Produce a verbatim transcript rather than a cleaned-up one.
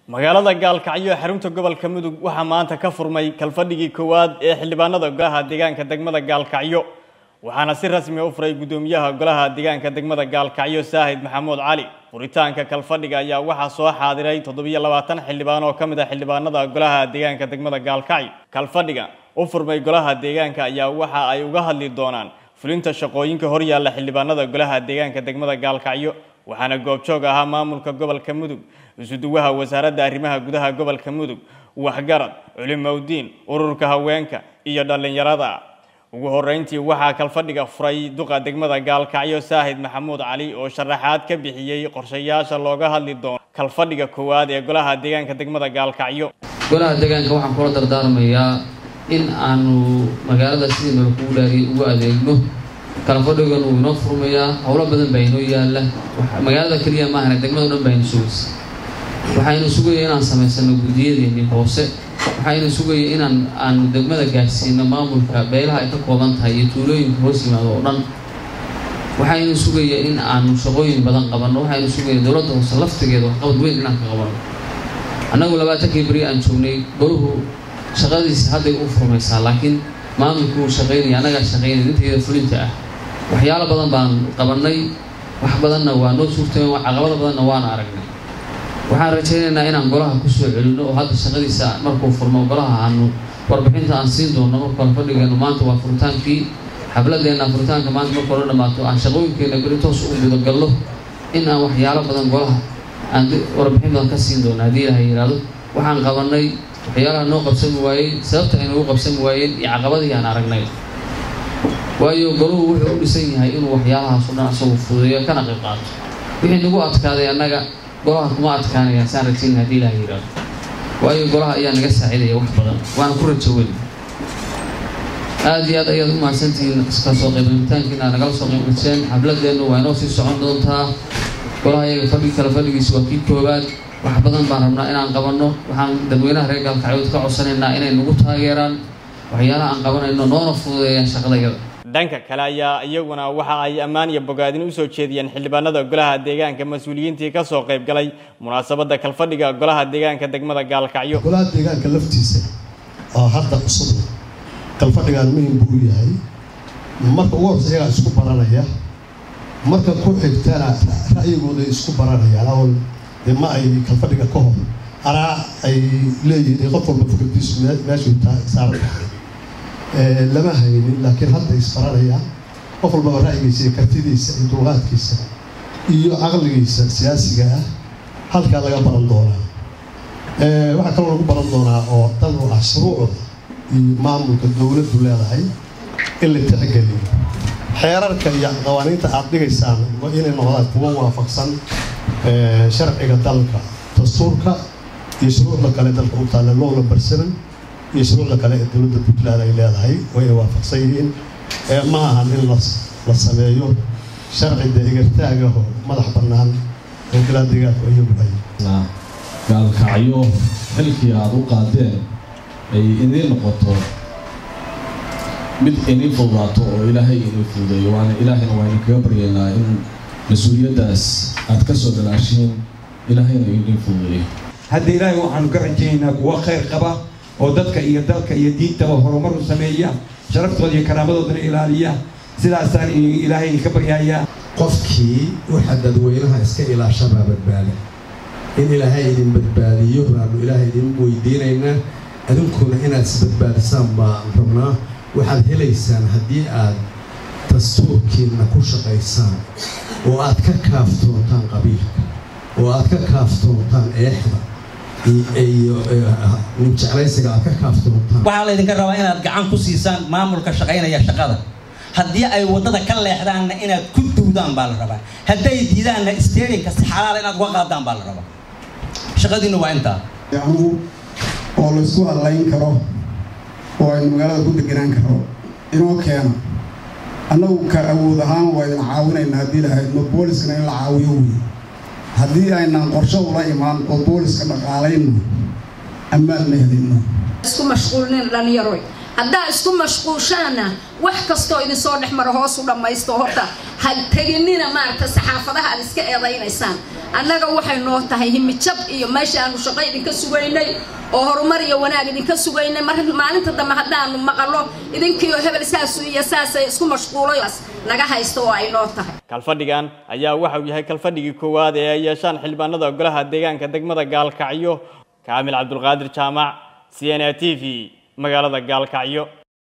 magaalada Gaalkacyo xarunta gobolka Mudug waxa maanta ka furmay kalfadhigii koowaad ee xildhibaanada golaha deegaanka degmada Gaalkacyo waxaana si rasmi ah u furay gudoomiyaha golaha deegaanka degmada Gaalkacyo Saahid Maxamuud Cali furitaanka kalfadhiga ayaa waxa soo xaadiray toddoba iyo labaatan xildhibaan oo kamid ah xildhibaanada golaha deegaanka degmada Gaalkacyo kalfadhiga u furmay golaha deegaanka ayaa waxa ay uga hadli doonaan fulinta shaqooyinka hor yaalla xildhibaanada golaha deegaanka degmada Gaalkacyo waxaana goobjoog ahaa maamulka gobolka Mudug isuduwaha wasaaradda arrimaha gudaha gobolka Mudug waxgarad culimowdiin ururka haweenka iyo dhalinyarada ugu horeyntii waxa kalfadhiga furay duqa degmada Gaalkacyo Saahid Maxamuud Cali oo sharaxaad ka bixiyay qorshayaasha looga hadli doono kalfadhiga koowaad ee golaha deegaanka degmada Gaalkacyo golaha deegaanka waxaan kula dardaarmayaa in aanu magaalada sidii meel ku dhaari ugu adeegno kalfadhigan uu inoo furmayaa hawlo badan baa inoo yaala magaalada kaliya ma ahna degmada dhan baa inoo sugaysa waxaynu sugayay inaan sameysano gudiyadeennii hoose waxaynu sugayay inaan aan degmada gaarsiino maamulka beelaha ay ka kooban tahay iyo tuulooyinka hoos yimaado oo dhan waxaynu sugayay in aanu shaqooyin badan qabanno waxaynu sugayay dowladda hoose laftigeeda wax qabad weyn inaan ka qabanno annagu labaatankii beri aan joognay goruhu shaqadiisa hadday u furmaysaa laakiin maamulku uu shaqaynaya annagaa shaqaynaya inteeda fulinta ah waxyaalo badan baan qabannay wax badanna waa noo suurtooyen caqabado badanna waana aragnay waxaan rajaynaynaa inaan golaha ku soo celinno oo hadda shaqadiisa markuu furmo golaha aanu warbixinta aan siin doonno marka fadhigeenu maanta waa furitaankii xafladeenna furitaanka maanta marka hore dhamaato aan shaqooyinkeena beri toos u gudagalno in aan waxyaalo badan golaha aan warbixin badan ka siin doonno haddii ilaahay yidhaahdo waxaan qabannay waxyaalaha noo qabsami waayey sababta ay noogu qabsami waayeen iyo caqabadii aan aragnay waayo goluhu wuxuu u dhisan yahay inuu waxyaalahaas oo dhan asagu fududeeyo kana qayb qaato wixii nagu adkaaday annaga golaha kuma adkaanaya saan rajayna haddii ilaahay yidhaahdo waayo golaha ayaa naga saacidaya wax badan waana ku rajo weli aad iyo aad ayaad u mahadsantihiin iska soo qaybgalitaankiina nagala soo qaybgaseen xafladeennu waa inoo sii socon doontaa golaha iyaga fadhigi kale fadhigiisa waa kii koowaad wax badan baan rabnaa inaan qabanno waxaan dadweynaha reer Gaalkacyo ka codsanaynaa inay nagu taageeraan waxyaalaha aan qabanayno noona fududeeyaan shaqadayada dhanka kale ayaa iyaguna waxa ay ammaan iyo bogaadin u soo jeediyeen xildhibaanada golaha deegaanka mas'uuliyiintii ka soo qayb galay munaasabadda kalfadhiga golaha deegaanka degmada Gaalkacyo golaha deegaanka laftiisa oo hadda cusub kalfadhigan muhiim buu yahay marka ugu horreeya iyaga isku baranaya marka ku xigtana ra'yigooda isku baranaya lawl ma ay kalfadhiga ka hor araa ay leeyihiin qof walba fikradiisu meeshu saaran ee lama haynin laakiin hadda isbaranaya qof walba ra'yigiisa iyo kartidiisa iyo dulqaadkiisa iyo aqligiisa siyaasiga ah halka laga baran doonaa ee waxa kale lagu baran doonaa oo dad u ah shuruucda iyo maamulka dawladdu leedahay in la tixgeliyo xeerarka iyo qawaaniinta aad dhigaysaan waa inay noqdaan kuwo waafaqsan sharciga dalka dastuurka iyo shuruucda kale dalka u taala law number seven iyo shuruucda kale ee dawladda Puntland ay leedahay way waafaqsan yihiin ee ma ahan in la sameeyo sharciga igartaaga oo madax bannaan oo golaha deegaanka iyagu ay Gaalkacyo xilkii aad u qaadeen ay idin noqoto mid inay fududaato oo ilaahay inuu fududeeyo waana ilaahayna waa inuu kaga baryeelnaa in mas'uuliyadaas aad ka soo galaashiin ilaahayna idin fududeeyo hadda ilaahay waxaanu ka rajaynaynaa kuwa khayr qaba oo dadka iyo dalka iyo diintaba horumar u sameeya sharaftooda iyo karaamadooda ilaaliya sidaasaan ilaahay ka baryayaa qofkii waxa dadweynaha iska ilaashaba badbaada in ilaahay idin badbaadiyo raadu ilaahay idin weydiinaynaa adinkuna inaad isbadbaadisaan baan rabnaa waxaad helaysaan haddii aad dastuurkiina ku shaqaysaan oo aad ka kaaftoontaan qabiilka oo aad ka kaaftoontaan eexda iyo nin jeclaysiga aad ka kaaftoontaan waxaa la idinka rabaa inaad gacan ku siisaan maamulka shaqaynaya shaqada haddii ay wadada ka leexdaanna inaad ku duudaan baa la rabaa hadday diidaanna steerinka si xalaal inaad uga qaadaan baa la rabaa shaqadiina waa intaa anigu oo la isku hadlayn karo oo aynu magaalada ku deganaan karo inoo keena annagu ka awood ahaan waa idin caawinaynaa haddii lahaydno booliskana in la caawiyo wey haddii aynaan qorsho ula imaan oo booliska dhaqaalayno ammaan ma helino isku mashquulnin dhalinyaroy haddaa isku mashquulshaana wax kastoo idin soo dhex maro hoos u dhammaysto horta ha teginina maaragta saxaafadaha aad iska eedaynaysaan annaga waxay noo tahay himijab iyo meesha aanu shaqo idinka sugaynay oo horumar iyo wanaag idinka sugaynay maalinta dambe haddaanu maqalo idinkiyo hebel saas iyo saas isku mashquulay naga haysto oo ay noo tahay kalfadhigan ayaa waxa uu yahay kalfadhigii koowaad ee ay yeeshaan xildhibaanada golaha deegaanka degmada Gaalkacyo. Kaamil Cabdulqaadir Jaamac, C N A T V, magaalada Gaalkacyo.